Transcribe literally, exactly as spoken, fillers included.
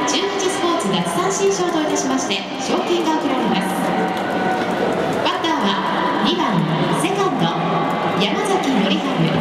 中日スポーツ奪三振賞といたしまして賞金が贈られます。バッターはにばんセカンド山崎則治。